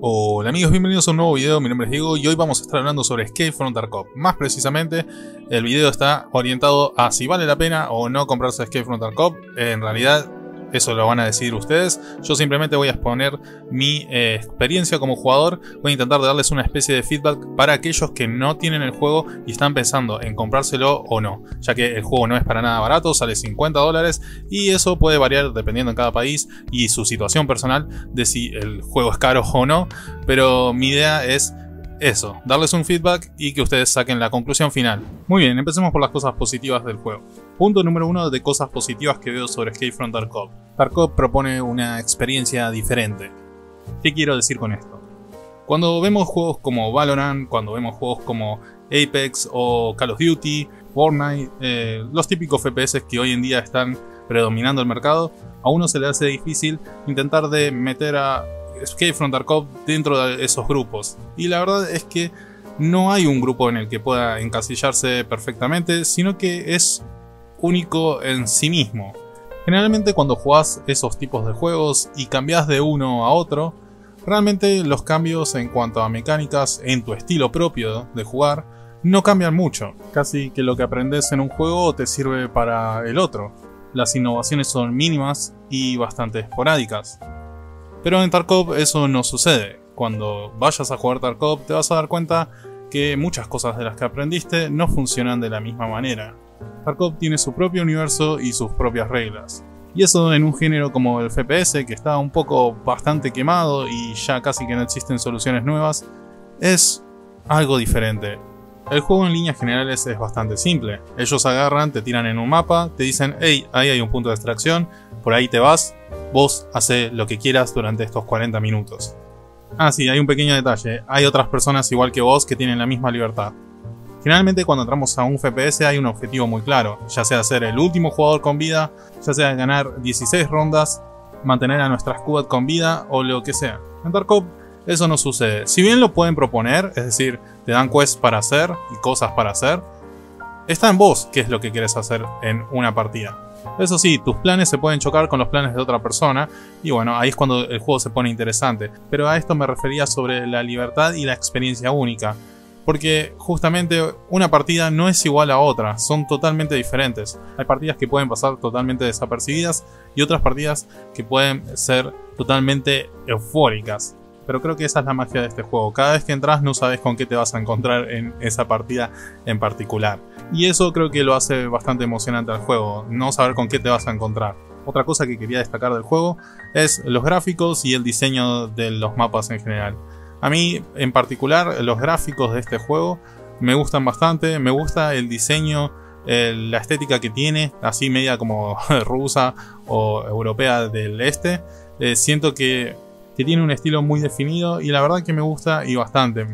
Hola amigos, bienvenidos a un nuevo video. Mi nombre es Diego y hoy vamos a estar hablando sobre Escape from Tarkov. Más precisamente, el video está orientado a si vale la pena o no comprarse Escape from Tarkov. En realidad, eso lo van a decidir ustedes. Yo simplemente voy a exponer mi experiencia como jugador. Voy a intentar darles una especie de feedback para aquellos que no tienen el juego y están pensando en comprárselo o no, ya que el juego no es para nada barato, sale $50 y eso puede variar dependiendo en cada país y su situación personal de si el juego es caro o no, pero mi idea es eso, darles un feedback y que ustedes saquen la conclusión final. Muy bien, empecemos por las cosas positivas del juego. Punto número 1 de cosas positivas que veo sobre Escape from Tarkov. Tarkov propone una experiencia diferente. ¿Qué quiero decir con esto? Cuando vemos juegos como Valorant, cuando vemos juegos como Apex o Call of Duty, Fortnite, los típicos FPS que hoy en día están predominando el mercado, a uno se le hace difícil intentar de meter a Escape from Tarkov dentro de esos grupos. Y la verdad es que no hay un grupo en el que pueda encasillarse perfectamente, sino que es único en sí mismo. Generalmente cuando jugás esos tipos de juegos y cambiás de uno a otro, realmente los cambios en cuanto a mecánicas en tu estilo propio de jugar no cambian mucho. Casi que lo que aprendes en un juego te sirve para el otro. Las innovaciones son mínimas y bastante esporádicas. Pero en Tarkov eso no sucede. Cuando vayas a jugar Tarkov te vas a dar cuenta que muchas cosas de las que aprendiste no funcionan de la misma manera. Tarkov tiene su propio universo y sus propias reglas. Y eso en un género como el FPS, que está un poco bastante quemado y ya casi que no existen soluciones nuevas, es algo diferente. El juego en líneas generales es bastante simple. Ellos agarran, te tiran en un mapa, te dicen hey, ahí hay un punto de extracción, por ahí te vas, vos hace lo que quieras durante estos 40 minutos. Ah sí, hay un pequeño detalle, hay otras personas igual que vos que tienen la misma libertad. Generalmente cuando entramos a un FPS hay un objetivo muy claro, ya sea ser el último jugador con vida, ya sea ganar 16 rondas, mantener a nuestra squad con vida o lo que sea. En Tarkov eso no sucede. Si bien lo pueden proponer, es decir, te dan quests para hacer y cosas para hacer, está en vos qué es lo que quieres hacer en una partida. Eso sí, tus planes se pueden chocar con los planes de otra persona y bueno, ahí es cuando el juego se pone interesante. Pero a esto me refería sobre la libertad y la experiencia única. Porque justamente una partida no es igual a otra, son totalmente diferentes. Hay partidas que pueden pasar totalmente desapercibidas y otras partidas que pueden ser totalmente eufóricas. Pero creo que esa es la magia de este juego. Cada vez que entras no sabes con qué te vas a encontrar en esa partida en particular. Y eso creo que lo hace bastante emocionante al juego, no saber con qué te vas a encontrar. Otra cosa que quería destacar del juego es los gráficos y el diseño de los mapas en general. A mí en particular los gráficos de este juego me gustan bastante, me gusta el diseño, la estética que tiene, así media como rusa o europea del este. Siento que tiene un estilo muy definido y la verdad que me gusta y bastante.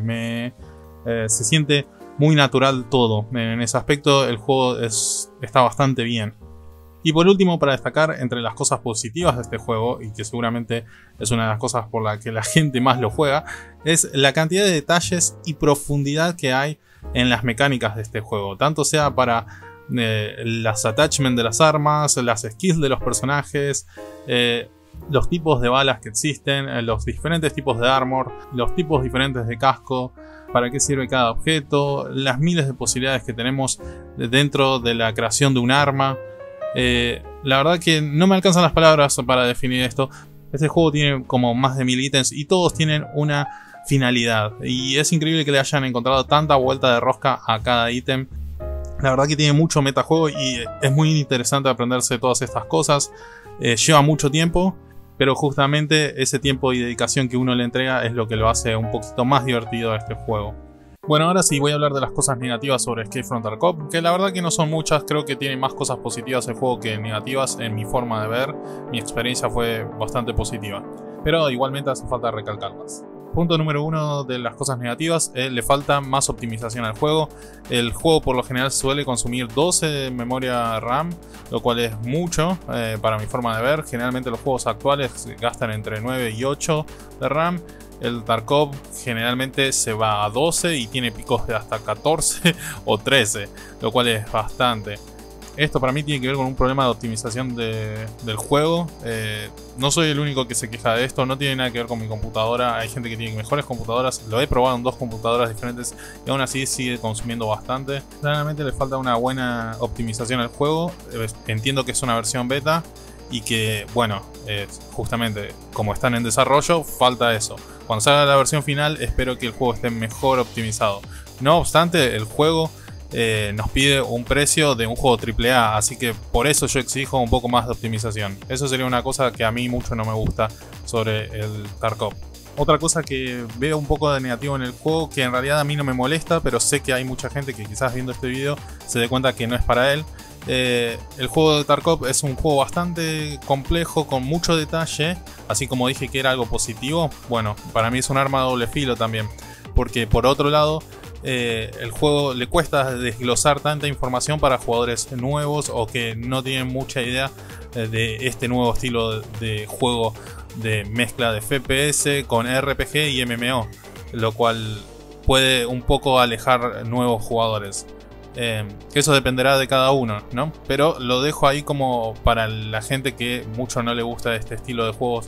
Se siente muy natural todo. En ese aspecto el juego está bastante bien. Y por último, para destacar entre las cosas positivas de este juego, y que seguramente es una de las cosas por las que la gente más lo juega, es la cantidad de detalles y profundidad que hay en las mecánicas de este juego. Tanto sea para las attachments de las armas, las skills de los personajes, los tipos de balas que existen, los diferentes tipos de armor, los tipos diferentes de casco, para qué sirve cada objeto, las miles de posibilidades que tenemos dentro de la creación de un arma. La verdad que no me alcanzan las palabras para definir esto. Este juego tiene como más de 1000 ítems y todos tienen una finalidad. Y es increíble que le hayan encontrado tanta vuelta de rosca a cada ítem. La verdad que tiene mucho metajuego y es muy interesante aprenderse todas estas cosas. Lleva mucho tiempo, pero justamente ese tiempo y dedicación que uno le entrega es lo que lo hace un poquito más divertido a este juego. Bueno, ahora sí voy a hablar de las cosas negativas sobre Escape from Tarkov, que la verdad que no son muchas, creo que tiene más cosas positivas el juego que negativas en mi forma de ver. Mi experiencia fue bastante positiva, pero igualmente hace falta recalcarlas. Punto número 1 de las cosas negativas, le falta más optimización al juego. El juego por lo general suele consumir 12 de memoria RAM, lo cual es mucho para mi forma de ver. Generalmente los juegos actuales gastan entre 9 y 8 de RAM. El Tarkov generalmente se va a 12 y tiene picos de hasta 14 o 13, lo cual es bastante. Esto para mí tiene que ver con un problema de optimización del juego. No soy el único que se queja de esto, no tiene nada que ver con mi computadora. Hay gente que tiene mejores computadoras, lo he probado en 2 computadoras diferentes y aún así sigue consumiendo bastante. Claramente le falta una buena optimización al juego. Entiendo que es una versión beta y que, bueno, justamente como están en desarrollo, falta eso. Cuando salga la versión final, espero que el juego esté mejor optimizado. No obstante, el juego nos pide un precio de un juego AAA, así que por eso yo exijo un poco más de optimización. Eso sería una cosa que a mí mucho no me gusta sobre el Tarkov. Otra cosa que veo un poco de negativo en el juego, que en realidad a mí no me molesta, pero sé que hay mucha gente que quizás viendo este video se dé cuenta que no es para él. El juego de Tarkov es un juego bastante complejo, con mucho detalle, así como dije que era algo positivo. Bueno, para mí es un arma de doble filo también, porque por otro lado el juego le cuesta desglosar tanta información para jugadores nuevos o que no tienen mucha idea de este nuevo estilo de juego de mezcla de FPS con RPG y MMO, lo cual puede un poco alejar nuevos jugadores. Que eso dependerá de cada uno, ¿no? Pero lo dejo ahí como para la gente que mucho no le gusta este estilo de juegos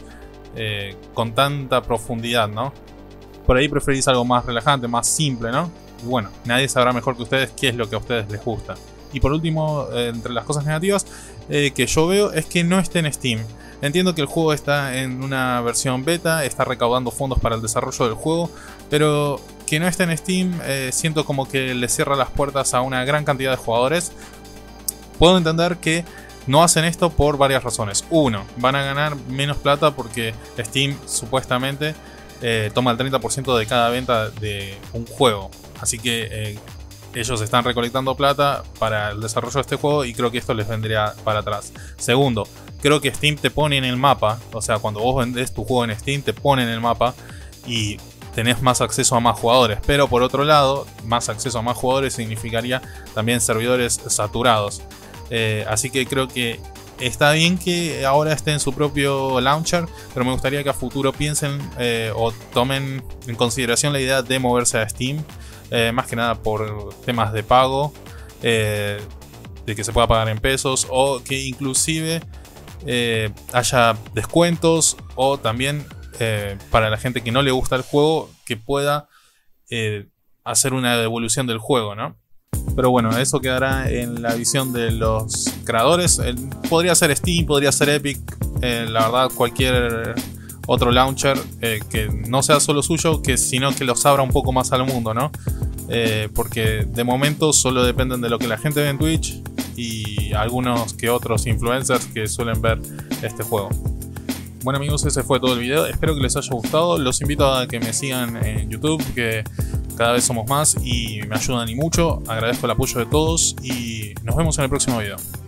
con tanta profundidad, ¿no? Por ahí preferís algo más relajante, más simple, ¿no? Y bueno, nadie sabrá mejor que ustedes qué es lo que a ustedes les gusta. Y por último, entre las cosas negativas que yo veo es que no esté en Steam. Entiendo que el juego está en una versión beta, está recaudando fondos para el desarrollo del juego, pero que no esté en Steam siento como que le cierra las puertas a una gran cantidad de jugadores. Puedo entender que no hacen esto por varias razones. Uno, van a ganar menos plata porque Steam supuestamente toma el 30% de cada venta de un juego. Así que ellos están recolectando plata para el desarrollo de este juego y creo que esto les vendría para atrás. Segundo, creo que Steam te pone en el mapa. O sea, cuando vos vendés tu juego en Steam te pone en el mapa y tenés más acceso a más jugadores. Pero por otro lado, más acceso a más jugadores significaría también servidores saturados. Así que creo que está bien que ahora esté en su propio launcher, pero me gustaría que a futuro piensen o tomen en consideración la idea de moverse a Steam. Más que nada por temas de pago, de que se pueda pagar en pesos o que inclusive haya descuentos o también para la gente que no le gusta el juego que pueda hacer una devolución del juego, ¿no? Pero bueno, eso quedará en la visión de los creadores. Podría ser Steam, podría ser Epic, la verdad cualquier otro launcher que no sea solo suyo, sino que los abra un poco más al mundo, ¿no? Porque de momento solo dependen de lo que la gente ve en Twitch y algunos que otros influencers que suelen ver este juego. Bueno amigos, ese fue todo el video, espero que les haya gustado. Los invito a que me sigan en YouTube, que cada vez somos más y me ayudan y mucho. Agradezco el apoyo de todos y nos vemos en el próximo video.